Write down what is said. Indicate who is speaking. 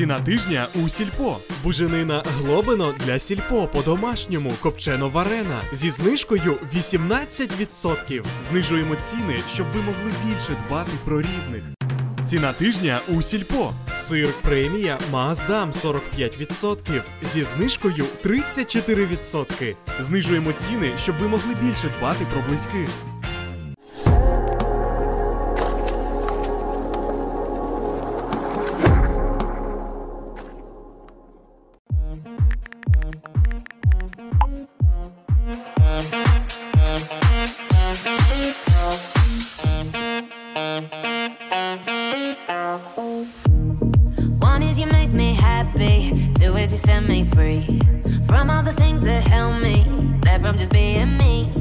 Speaker 1: Ціна тижня у Сільпо. Буженина Глобино для Сільпо по-домашньому копчено-варена зі знижкою 18%. Знижуємо ціни, щоб ви могли більше дбати про рідних. Ціна тижня у Сільпо. Сир премія Маасдам 45% зі знижкою 34%. Знижуємо ціни, щоб ви могли більше дбати про близьких.
Speaker 2: One is you make me happy, two is you set me free from all the things that help me, that from just being me.